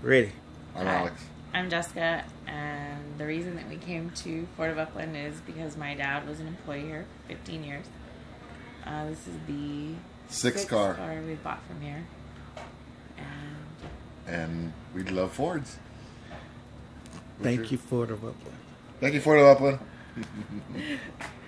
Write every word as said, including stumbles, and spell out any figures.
Ready. I'm Hi, Alex. I'm Jessica, and the reason that we came to Fort of Upland is because my dad was an employee here for fifteen years. Uh, this is the Sixth sixth car. car we bought from here. And And we love Fords. Thank you, Fort of Upland. Thank you, Ford of Upland.